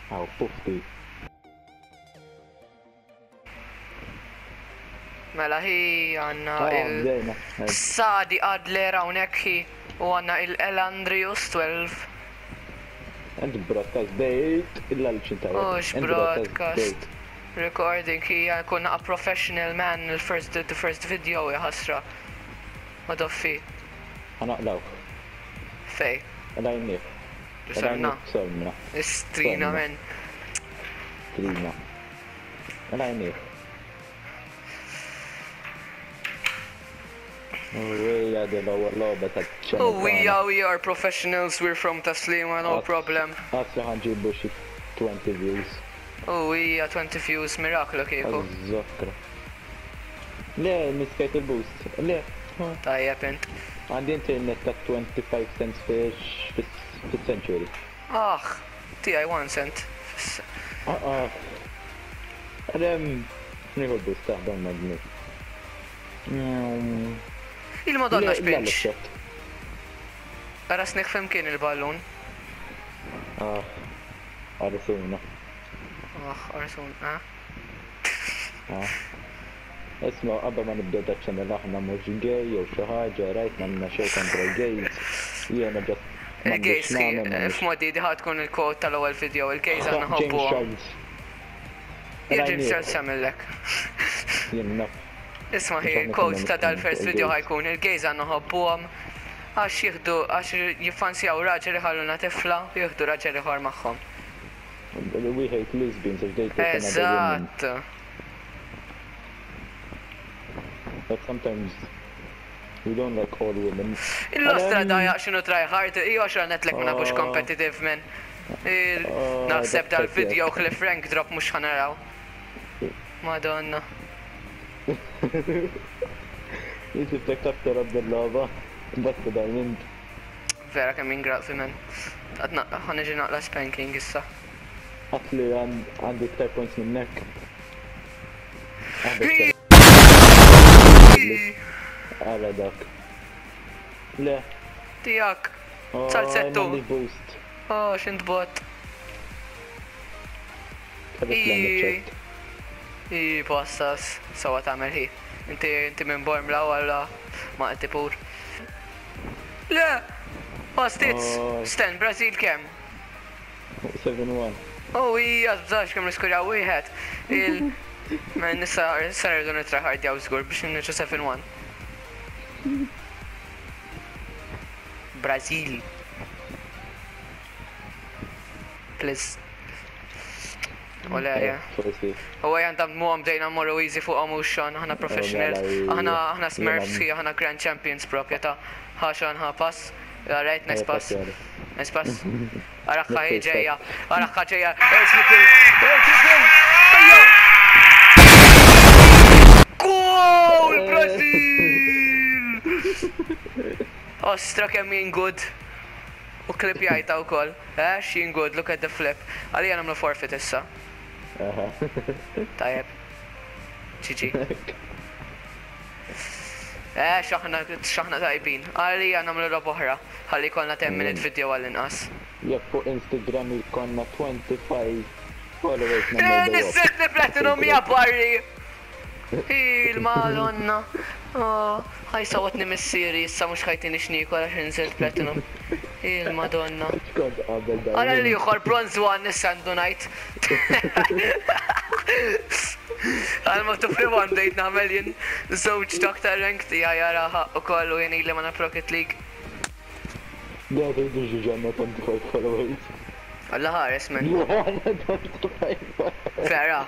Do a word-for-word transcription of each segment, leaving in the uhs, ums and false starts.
Aw, pufti. Mela hi għanna Ah, il... bdejna. Sadi Adler hawnhekk hi u għanna il-Elandrius twelve. And broadcast date illa l-ċinta. Ux broadcast. Recording hi kunna a professional man il-first the first video jħasra. Ma doffi. Għanaqlaw. Fej. Għalajni. Sorna. Sorna. Istrina men. Trina. Għalajni. Uwija dil-ewwel logħba taċ-ċanel. Oh, we are, we are professionals, we're from Taslima, no problem. Għasra ħanġibu xi twenty views. Oh, we are twenty views, miraklu kieku. Zokkra. Le, miskajt il-boost. Le. Tajjeb int. Għandi internet ta' twenty-five cents fil-century. Ah, tijaj one cent. Ah, ah. Għadem, niħu l-boost ta' dan magni. Il-Madonna xpinċ. Għara snek fem kien il-ballun. Ah, għarrisuna. Ah, għarrisuna, ah? Ah. Isma, qabba ma nibdew daċċanel aħna mhux gay jew xi ħaġa, rajt nagħmilna xejn kontra l-gays. Jiena ġast. Il-gays f'modi diħat tkun il-kod tal-ewwel video, il-gays għandna ħobbuhom. James Charles għamillek. Jien naf. Isma' hi kod ta' dal-first video ħajkun il-gays għandna ħobbuhom għax jieħdu għax jiffansjaw raġel iħalluna tifla jieħdu raġel ieħor magħhom. We hate lesbians if they take another woman. Eżatt. But sometimes we don't like all women. Il-nostra dajaq xinu tryhard, i għaxra netlek ma nabux competitive men. Naħseb dal-video Cliff Frank drop mux ħanaraw. Madonna. Jisibtek taktar bil-lava, batta dal-mint. Vera kemm ingraqsi men. Għadna ħanġi naqla spanking issa. Għatli għandi ktar points minnek. Għala dak. Le. Tijak. Salsettu. Għandi boost. Oh, xint bot. I. I passas. Sawa tamel hi. Inti inti minn Bormla walla ma inti pur. Le. Pastitz. Sten, Brazil kem? seven one. Oh, i għazzax kem riskurja wieħed. Il. Man nisa sarar dun it-traħard jaw zgur biex nneċu seven one. Brazil. Please. Ola ja. U għajan tam mu għamdejna morru easy fuq għamuxan, ħana professionals, ħana ħana smurfs, ħana grand champions propieta, ħaxan ħa pass, right, nice pass, nice pass. Arakka ħiġeja, arakka ġeja, el-triple, el-triple, ajja! Goal, Brazil! Ostra kemm jien good. U klip jajta u koll. Eh, xien good, look at the flip. Għalli għanamlu forfeit issa. Tajab. Ġiġi. Eh, xaħna, xaħna tajbin. Għalli għanamlu rob oħra. Għalli kolna ten minute video għall-inqas. Jek fuq Instagram jikonna twenty-five followers. Eh, nisset li platinum ja barri. Il-Madonna. Ħaj sawatni mis-siri, issa mux ħajtini xniku għalax nżilt platinum. Il-Madonna. Għala li juħor bronze one nissandu najt. Għal ma tufli one date namel jien zoċ doktor rank tija jara u kollu jien ili mana Rocket League. Da tejdu ġiġanna twenty-five followers. Għalla ħares men. Fera.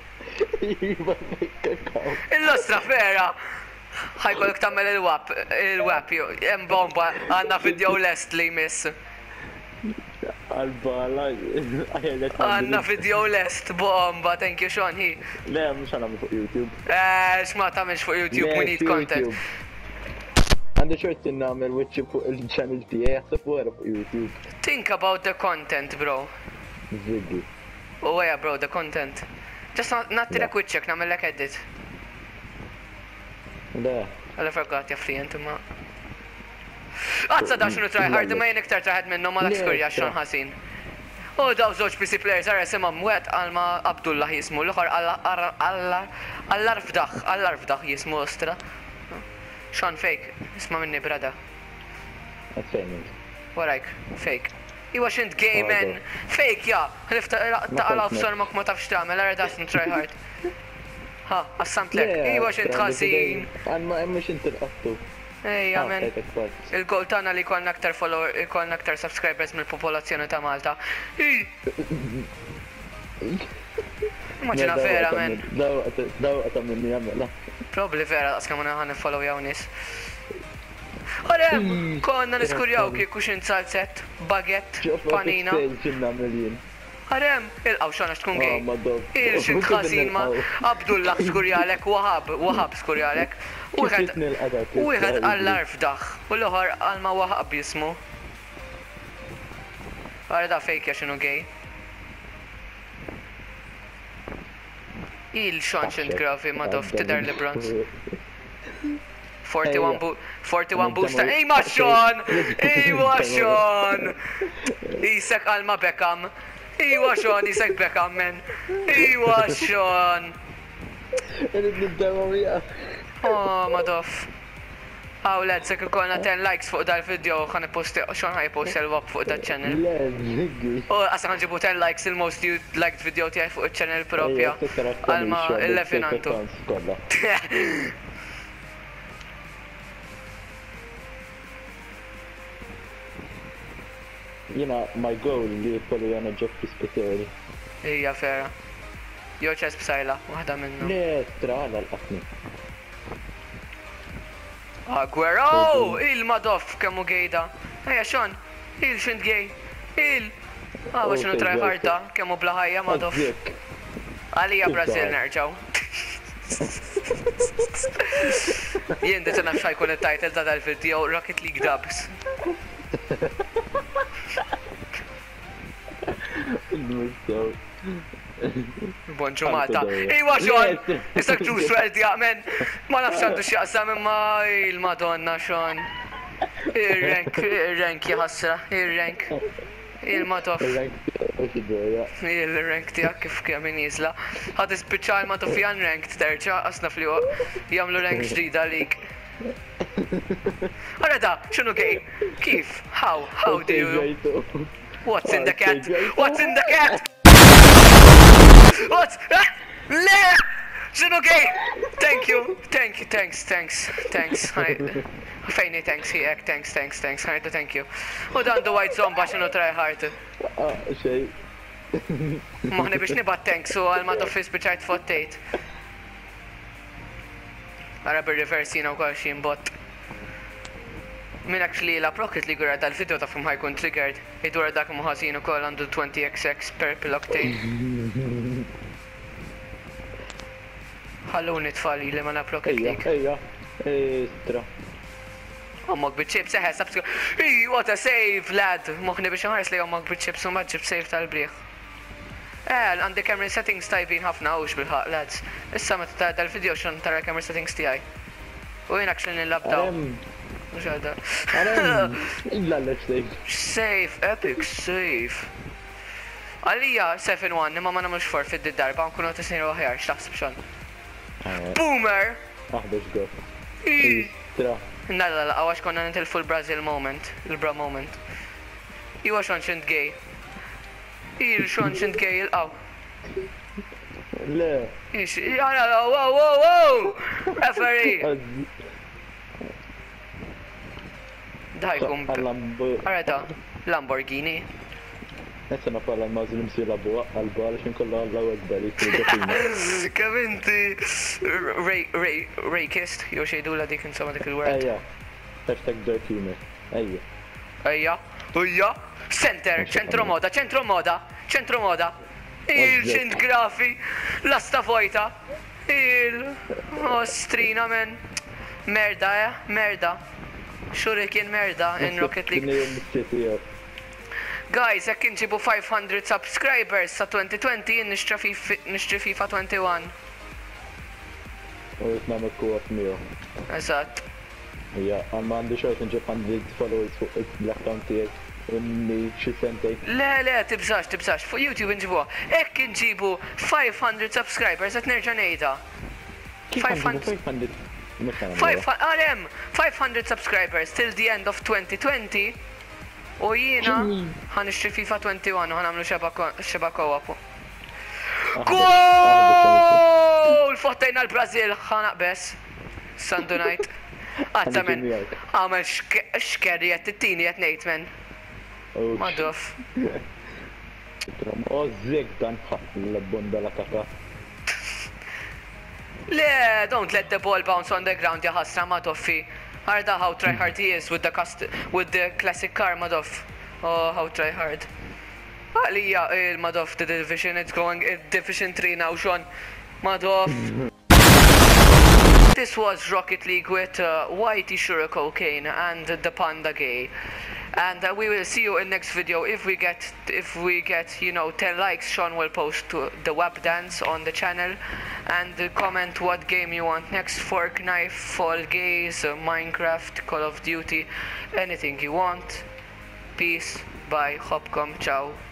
Il-nostra fera. ħajkollok tammel il-wap, il-wap, jem bomba, għanna video lest li jmiss. Għalbala, għanna video lest, bomba, thank you Sean, hi. Le, mux għanna fuq YouTube. Eh, xma tamilx fuq YouTube, we need content. Għandu xorti namel wicċi fuq il-channel tijaj, jaxseb wara fuq YouTube. Think about the content, bro. Ziggy. Oh yeah, bro, the content. Just nattirek wicċek, namellek edit. Da. Għalla forgot jaffri jentu ma. Għazza da xunu tryhard, ma jen iktar traħed minnu ma l-ekskurja xon ħasin. U daw żewġ P C players għara semma mwet għalma Abdullah jismu, l-uħar Allarfdaħ, Allarfdaħ jismu ostra. Sean fake, isma minni brada. Għatfejn. Warajk, fake. He wasn't gay man. Fake, ja. Taqala f-sor mok ma tafx tamel, għara daċn try hard. Ha, għassamt lek. He wasn't ħasin. Għanma emmux inti l-qattu. Ejja, men. Il-gol tana li kolna aktar follower, kolna aktar subscribers mill-popolazzjoni ta' Malta. Immaġina vera, men. Daw għatam minni għamela. Probably vera, għaska ma naħan follow jaw nis. Għarem, konna niskurjaw kieku xin salset, baget, panina. Għarem, il-qaw xana xtkun gej. Il-xin tħasin ma Abdullah skurjalek, Wahab, Wahab skurjalek. Uħed għall-arfdaħ, u l-ħar għalma Wahab jismu. Għara da fejkja xinu gej. Il-xon xint gravi ma dof tidar Lebrons. forty-one booster. Ej ma Sean! Ej ma Sean! Isek għalma Beckham. Iwa Sean, isek Beckham, men. Iwa Sean. Oh, madof. Għaw, led, sekk ikolna ten likes fuq dal-video, ħan posti, Sean ħaj posti l-wab fuq dal-channel. Oh, għasa ħan ġibu ten likes il-most liked video tijaj fuq il-channel propja. Għalma il-lefinantu. Jena, my goal li jkollu jana ġoffi speċjali. Ija vera. Joċes b'sajla, waħda minnu. Le, strala l-qatni. Aguero! Il-madoff kemmu gejda. Ejja, Sean, il-xint gej. Il! Ah, bħax nu trajħarda, kemmu blaħajja madoff. Għalija Brazil nerġaw. Jien ditu nafx ħajkun il-title ta' dal-video Rocket League Dubs. Bon ġumata. Iwa Sean! Isak ġus welti għamen. Ma nafx għandu xieqsam imma il-Madonna Sean. Il-rank, il-rank jħassra, il-rank. Il-matof. Il-rank tijak kif kemmin jizla. Għad ispiċa il-matof jan rank terġa, asna fliqo jamlu rank ġdida lik. Għarada, xunu gej? Kif? How? How do you? What's in the cat? What's in the cat? What? Le! Xunu gej? Thank you, thank you, thanks, thanks, thanks. Fejni, thanks, hiek, thanks, thanks, thanks, ħajdu, thank you. U dandu white zomba xinu tryhard. Ah, xej. Maħni biex nibat thanks u għal ma toffis bieċajt fottejt. Għara bil-reversina u kol xin bot. Min actually la Rocket League għura dal-video ta' fum ħajkun triggered. Id-dwar dak muħazin u kol għandu twenty X X per octane. Ħallu nitfalli li ma la Rocket League. Ejja, ejja, estra. Ommok bit-chips, eħe, sabsku. Hey, what a save, lad. Moħni biex nħares li ommok bit-chips u maġġib save tal-briħ. Eh, għandi camera settings tajbin ħafna ux bil-ħaq, lads. Issa ma ta' dal-video xan tara camera settings tijaj. U jina kxin il-labdaw. Mux għadda. Illa l-save. Save, epic, save. Għalija seven one, imma ma namux for fid darba nkunu t-sniru għahjar, xtaħsib xan. Boomer! Aħbeġ għof. Istra. Nalla, la, għawax konna nitilfu l-Brazil moment, il-bra moment. Iwa xon xint gay. Il xon xint gay il-qaw. Le. Ix, jara, wow, wow, wow! Referee! Dajkum. Arreta, Lamborghini. Essa ma parla l-mażlim si labu għal-bal xin kollu għallahu għakbar jitri. Kemm inti rakist, jew xejdu la dik insomma dik il-word. Ejja, hashtag dark humor. Ejja. Ejja, ejja. Center, ċentro moda, ċentro moda, ċentro moda. Il-ċint grafi, l-asta vojta. Il-ostrina men. Merda, eh, merda. Xurikin merda in Rocket League. Guys, jekk inġibu five hundred subscribers sa twenty twenty nixtri FIFA twenty-one. U jitnamel co-op miegħu. Eżatt. Ja, għalma għandi xort nġib għandi followers fuq il-account tiegħek. Inni xi sentej. Le, le, tibżax, tibżax, fuq YouTube nġibuha. Ekk nġibu five hundred subscribers, qed nerġa' ngħidha. five hundred? Għalem, five hundred subscribers till the end of twenty twenty u jiena ħan ixtri FIFA twenty-one u ħan għamlu xeba co-op. Goal! Fottajna l-Brazil, ħan aqbess. Sunday night. Għazza men, għamel xkerriet t-tini jett nejt men. Maduf. Ozzek dan l-bonda la kaka. Le, don't let the ball bounce on the ground, ya ħasra Madoffi. Harda how try hard he is with the cust with the classic car, Madoff. Oh, how try hard. Għalija, il-Madoff, the division, it's going, division three now, Sean. Madoff. This was Rocket League with uh, Whitey Sure Cocaine and the Panda Gay. And uh, we will see you in next video. If we get, if we get, you know, ten likes, Sean will post to the web dance on the channel, and uh, comment what game you want next. Fork Knife, Fall Guys, uh, Minecraft, Call of Duty, anything you want. Peace, bye, Hopcom, ciao.